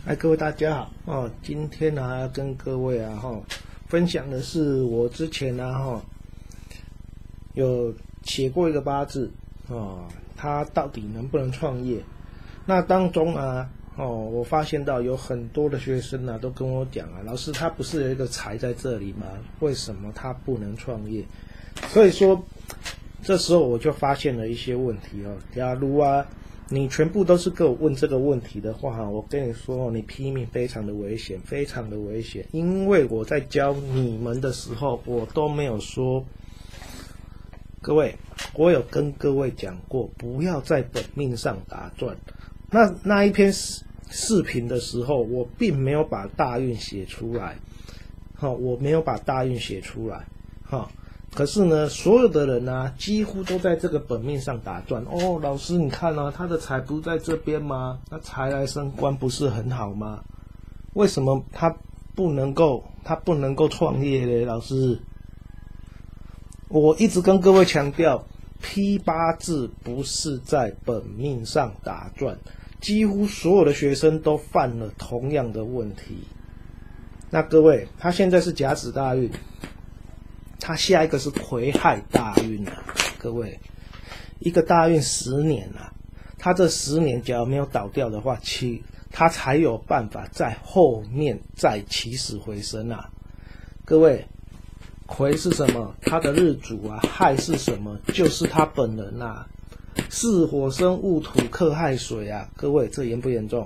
各位大家好今天要跟各位分享的是我之前有写过一个八字他到底能不能创业？那当中我发现到有很多的学生都跟我讲老师他不是有一个财在这里吗？为什么他不能创业？所以说这时候我就发现了一些问题假如你全部都是跟我问这个问题的话我跟你说你批命非常的危险，非常的危险。因为我在教你们的时候我都没有说，各位我有跟各位讲过不要在本命上打转。那一篇视频的时候我并没有把大运写出来我没有把大运写出来可是呢所有的人几乎都在这个本命上打转老师你看他的财不在这边吗？那财来生官不是很好吗？为什么他不能够创业呢？老师我一直跟各位强调批八字不是在本命上打转，几乎所有的学生都犯了同样的问题。那各位他现在是甲子大运，他下一个是癸亥大运各位一个大运10年他这10年假如没有倒掉的话他才有办法在后面再起死回生各位癸是什么？他的日主亥是什么？就是他本人是火生戊土克亥水各位这严不严重？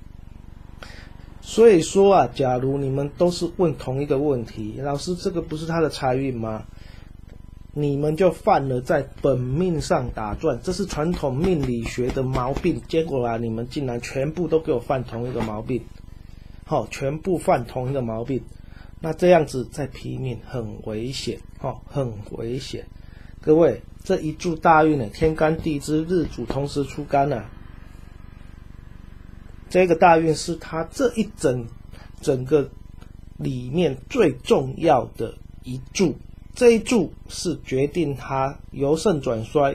所以说假如你们都是问同一个问题，老师这个不是他的财运吗？你们就犯了在本命上打转，这是传统命理学的毛病。结果你们竟然全部都给我犯同一个毛病全部犯同一个毛病。那这样子在批命很危险很危险。各位这一柱大运天干地支日主同时出干这个大运是他这一整个里面最重要的一柱，这一柱是决定他由盛转衰，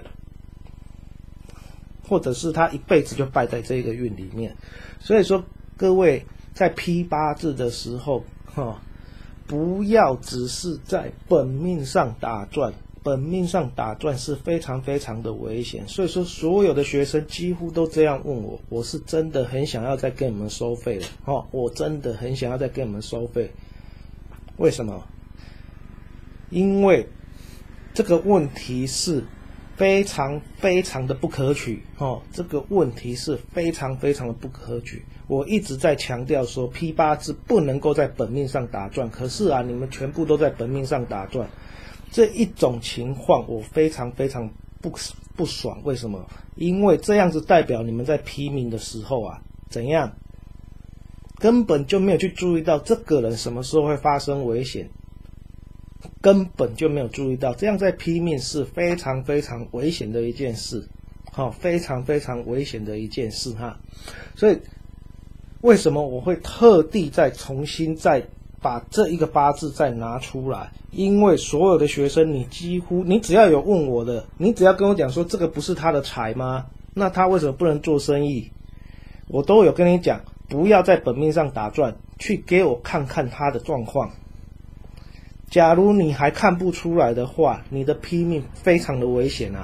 或者是他一辈子就败在这个运里面。所以说各位在批八字的时候不要只是在本命上打转，本命上打转是非常非常的危险。所以说所有的学生几乎都这样问我，我是真的很想要再跟你们收费的我真的很想要再跟你们收费。为什么？因为这个问题是非常非常的不可取这个问题是非常非常的不可取。我一直在强调说批八字不能够在本命上打转，可是你们全部都在本命上打转，这一种情况我非常非常不爽。为什么？因为这样子代表你们在批命的时候怎样根本就没有去注意到这个人什么时候会发生危险，根本就没有注意到，这样在批命是非常非常危险的一件事非常非常危险的一件事所以为什么我会特地再重新再把这一个八字再拿出来？因为所有的学生你只要有问我的，你只要跟我讲说这个不是他的财吗？那他为什么不能做生意？我都有跟你讲不要在本命上打转，去给我看看他的状况。假如你还看不出来的话，你的批命非常的危险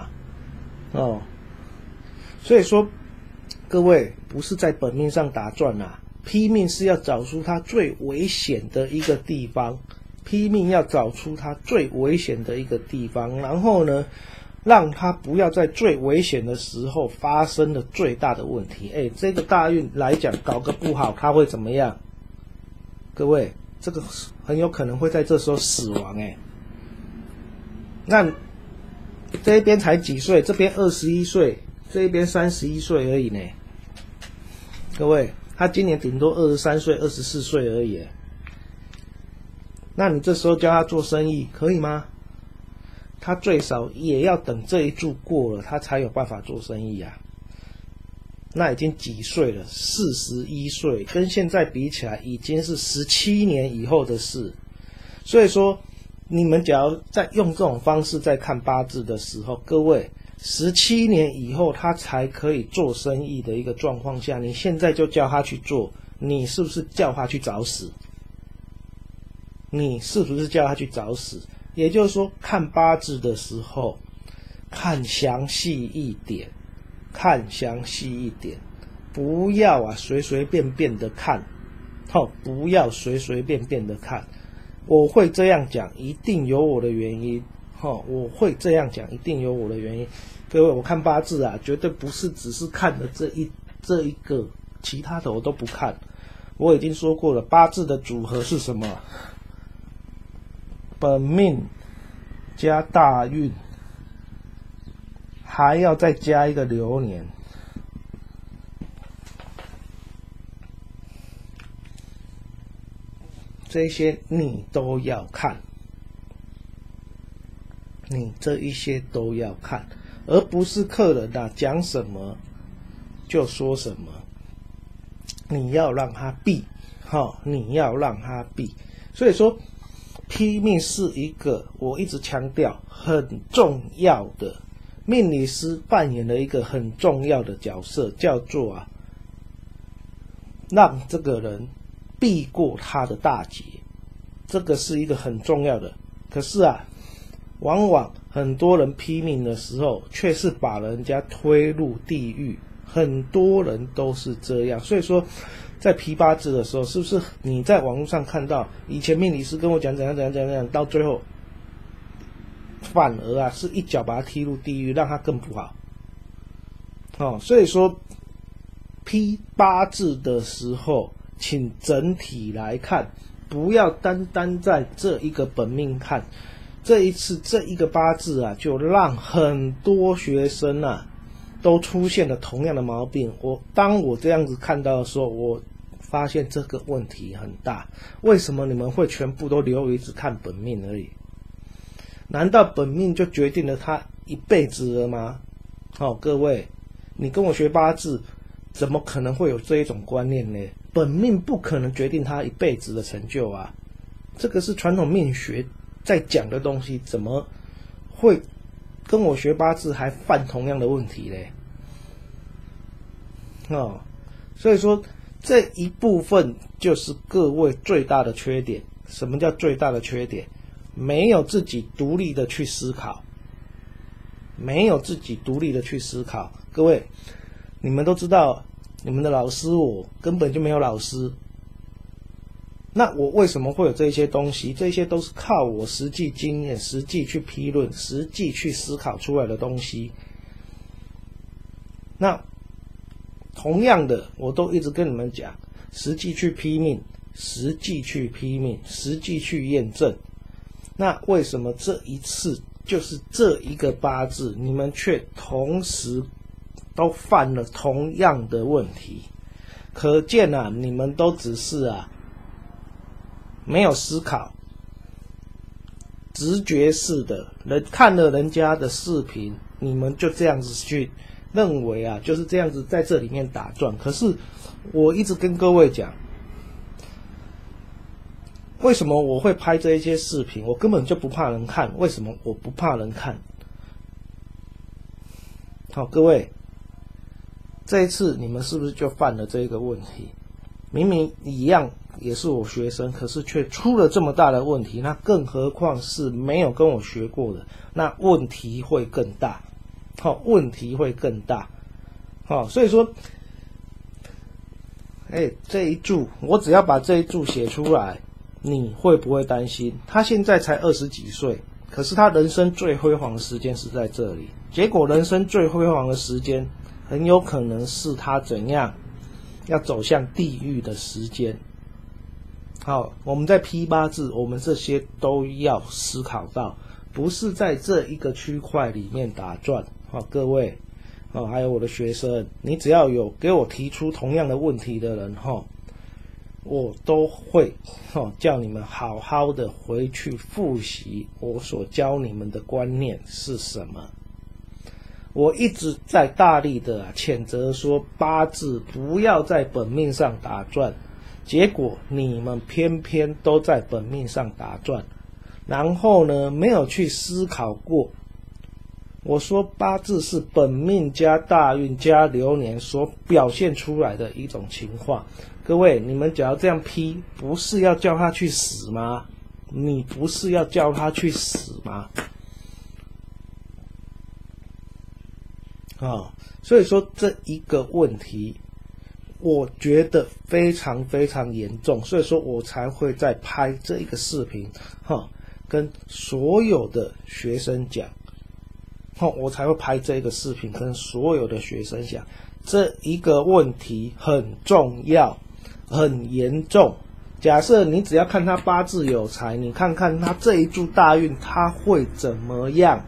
所以说各位不是在本命上打转批命是要找出它最危险的一个地方，批命要找出它最危险的一个地方，然后呢让它不要在最危险的时候发生了最大的问题。这个大运来讲搞个不好它会怎么样？各位这个很有可能会在这时候死亡那这边才几岁，这边21岁，这边31岁而已呢。各位他今年顶多23岁24岁而已那你这时候教他做生意可以吗？他最少也要等这一柱过了他才有办法做生意那已经几岁了？41岁，跟现在比起来已经是17年以后的事。所以说你们假如在用这种方式在看八字的时候，各位17年以后他才可以做生意的一个状况下，你现在就叫他去做， 你是不是叫他去找死？你是不是叫他去找死？也就是说，看八字的时候，看详细一点，不要随随便便的看，不要随随便便的看。我会这样讲，一定有我的原因。我会这样讲，一定有我的原因。各位，我看八字啊，绝对不是只是看的这一个，其他的我都不看。我已经说过了，八字的组合是什么？本命加大运，还要再加一个流年。这些你都要看，你这一些都要看，而不是客人讲什么就说什么，你要让他避，你要让他避。所以说，批命是一个我一直强调很重要的，命理师扮演了一个很重要的角色，叫做让这个人避过他的大劫，这个是一个很重要的。可是往往很多人批命的时候，却是把人家推入地狱，很多人都是这样。所以说，在批八字的时候，是不是你在网络上看到以前命理师跟我讲怎样，到最后反而是一脚把他踢入地狱，让他更不好。所以说批八字的时候，请整体来看，不要单单在这一个本命看。这一次这一个八字就让很多学生都出现了同样的毛病。当我这样子看到的时候，我发现这个问题很大。为什么你们会全部都留于只看本命而已？难道本命就决定了他一辈子了吗？各位，你跟我学八字，怎么可能会有这一种观念呢？本命不可能决定他一辈子的成就啊！这个是传统命学在讲的东西，怎么会跟我学八字还犯同样的问题嘞？所以说这一部分就是各位最大的缺点。什么叫最大的缺点？没有自己独立的去思考，各位，你们都知道，你们的老师我根本就没有老师。那我为什么会有这些东西？这些都是靠我实际经验、实际去批论、实际去思考出来的东西。那同样的，我都一直跟你们讲，实际去批命，实际去验证。那为什么这一次就是这一个八字，你们却同时都犯了同样的问题？可见你们都只是没有思考，直觉式的看了人家的视频，你们就这样子去认为就是这样子在这里面打转。可是我一直跟各位讲，为什么我会拍这一些视频？我根本就不怕人看。为什么我不怕人看？各位，这一次你们是不是就犯了这个问题？明明一样也是我学生，可是却出了这么大的问题，那更何况是没有跟我学过的，那问题会更大。所以说这一注我只要把这一注写出来，你会不会担心？他现在才20几岁，可是他人生最辉煌的时间是在这里。结果人生最辉煌的时间，很有可能是他怎样要走向地狱的时间。我们在批八字，我们这些都要思考到，不是在这一个区块里面打转。各位，还有我的学生，你只要有给我提出同样的问题的人，我都会叫你们好好的回去复习我所教你们的观念是什么。我一直在大力的谴责说八字不要在本命上打转，结果你们偏偏都在本命上打转，然后呢没有去思考过我说八字是本命加大运加流年所表现出来的一种情况。各位，你们只要这样批，不是要叫他去死吗？你不是要叫他去死吗？所以说这一个问题，我觉得非常非常严重，所以说我才会再拍这一个视频，跟所有的学生讲，我才会拍这一个视频跟所有的学生讲，这一个问题很重要，很严重。假设你只要看他八字有财，你看看他这一柱大运他会怎么样？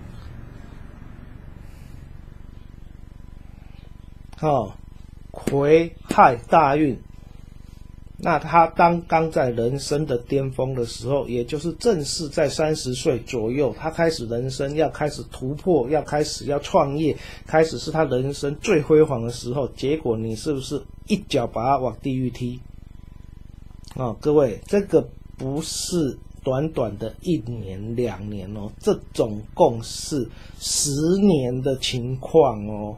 癸亥大运，那他刚在人生的巅峰的时候，也就是正是在30岁左右，他开始人生要开始突破，要创业，开始是他人生最辉煌的时候，结果你是不是一脚把他往地狱踢？各位，这个不是短短的1年2年哦，这总共是10年的情况哦。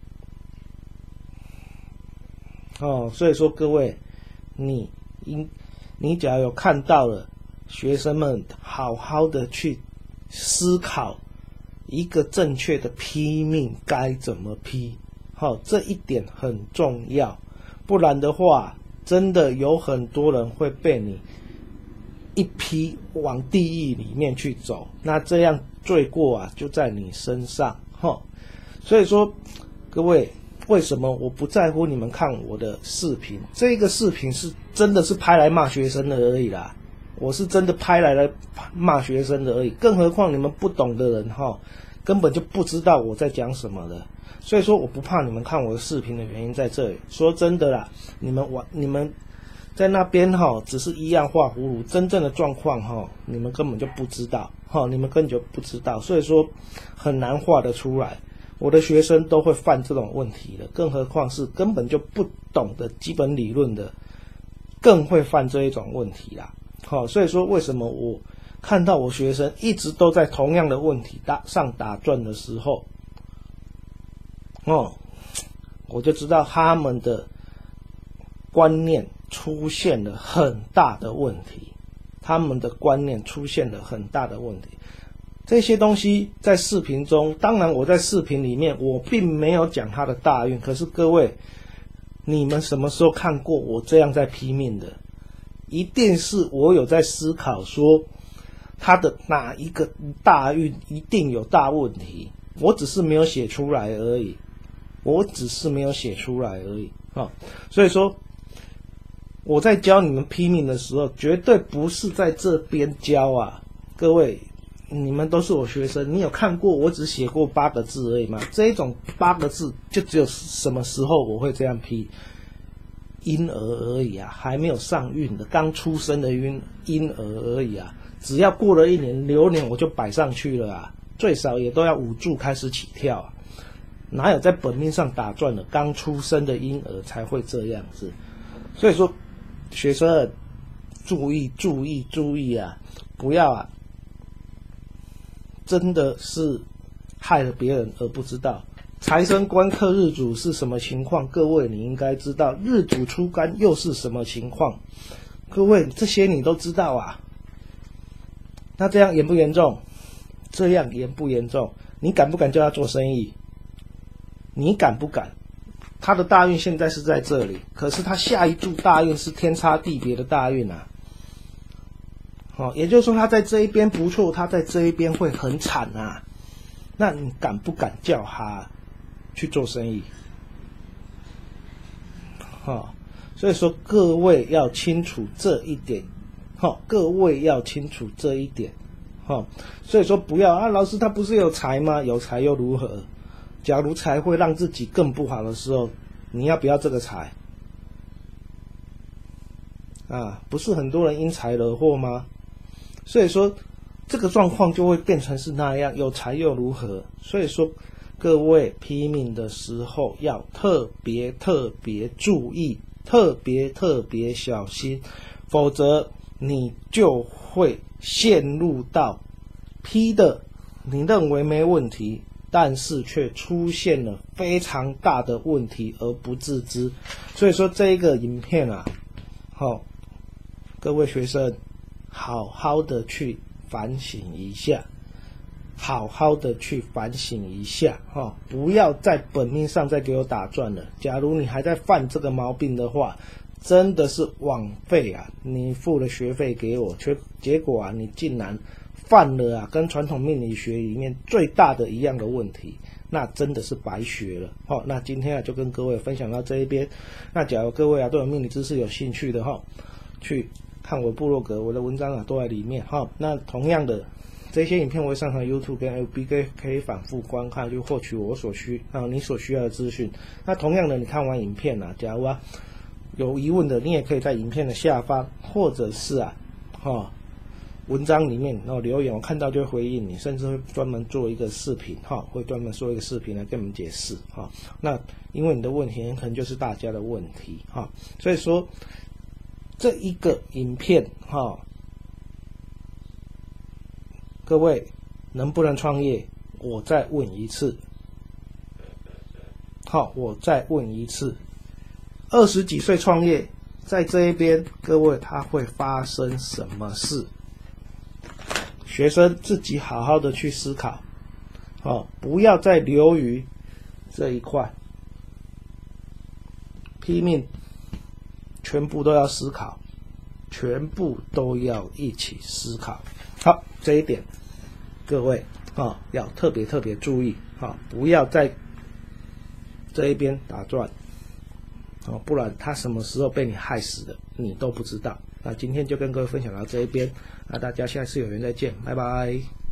所以说各位，你只要有看到了，学生们好好的去思考一个正确的批命该怎么批，这一点很重要，不然的话，真的有很多人会被你一批往地狱里面去走，那这样罪过就在你身上。所以说各位，为什么我不在乎你们看我的视频？这个视频是真的是拍来骂学生的而已啦，我是真的拍来骂学生的而已，更何况你们不懂的人根本就不知道我在讲什么的。所以说我不怕你们看我的视频的原因在这里。说真的啦，你们在那边只是一样画葫芦，真正的状况你们根本就不知道，你们根本就不知道，所以说很难画得出来。我的学生都会犯这种问题的，更何况是根本就不懂的基本理论的，更会犯这一种问题啦。所以说为什么我看到我学生一直都在同样的问题上打转的时候，我就知道他们的观念出现了很大的问题，这些东西在视频中，当然我在视频里面我并没有讲他的大运，可是各位，你们什么时候看过我这样在批命的？一定是我有在思考说他的哪一个大运一定有大问题，我只是没有写出来而已，所以说我在教你们批命的时候，绝对不是在这边教啊，各位，你们都是我学生，你有看过我只写过8个字而已吗？这一种8个字就只有什么时候我会这样批？婴儿而已啊，还没有上运的，刚出生的婴儿而已啊，只要过了1年流年我就摆上去了啊，最少也都要5柱开始起跳啊，哪有在本命上打转的？刚出生的婴儿才会这样子。所以说学生注意啊，不要真的是害了别人而不知道。财神官克日主是什么情况？各位你应该知道，日主出干又是什么情况？各位这些你都知道啊。那这样严不严重？你敢不敢叫他做生意？你敢不敢？他的大运现在是在这里，可是他下一柱大运是天差地别的大运啊。也就是说他在这一边不错，他在这一边会很惨啊。那你敢不敢叫他去做生意？所以说各位要清楚这一点，所以说不要老师他不是有财吗？有财又如何？假如财会让自己更不好的时候，你要不要这个财？不是很多人因财惹祸吗？所以说这个状况就会变成是那样，有财又如何？所以说各位批命的时候要特别注意，特别小心，否则你就会陷入到批的你认为没问题， 但是却出现了非常大的问题而不自知。所以说这一个影片啊，各位学生好好的去反省一下，好好的去反省一下不要在本命上再给我打转了。假如你还在犯这个毛病的话，真的是枉费啊！你付了学费给我，结果啊，你竟然犯了啊跟传统命理学里面最大的一样的问题，那真的是白学了。那今天啊就跟各位分享到这一边。那假如各位啊对我命理知识有兴趣的去看我部落格，我的文章啊都在里面那同样的，这些影片我会上传 YouTube 跟 FB， 可以反复观看，去获取你所需要的资讯。那同样的，你看完影片啊，假如啊有疑问的，你也可以在影片的下方，或者是文章里面留言，我看到就会回应你，甚至会专门做一个视频会专门做一个视频来跟你们解释那因为你的问题很可能就是大家的问题所以说这一个影片各位能不能创业？我再问一次我再问一次，20几岁创业，在这一边，各位他会发生什么事？学生自己好好的去思考不要再流于这一块，拼命全部都要思考，全部都要一起思考。好，这一点各位要特别注意不要在这一边打转不然他什么时候被你害死的你都不知道。那今天就跟各位分享到这一边，那大家下次有缘再见，拜拜。